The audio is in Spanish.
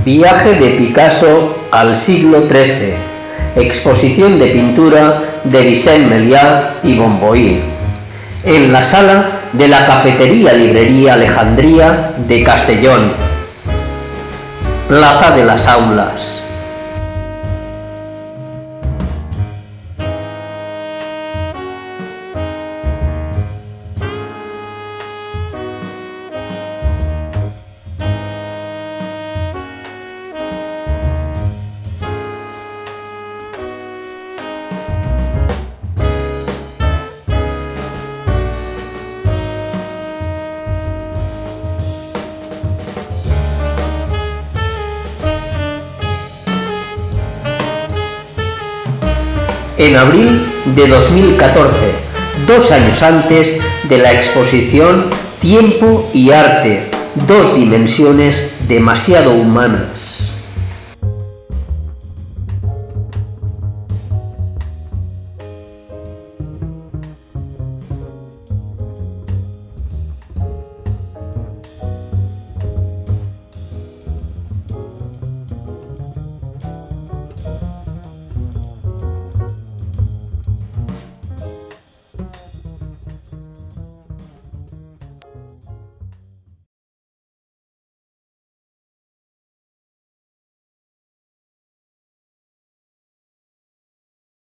Viaje de Picasso al siglo XIII. Exposición de pintura de Vicent Melià y Bomboí, en la sala de la Cafetería-Librería Alejandría de Castellón, Plaza de las Aulas. En abril de 2014, 2 años antes de la exposición Tiempo y Arte, dos dimensiones demasiado humanas.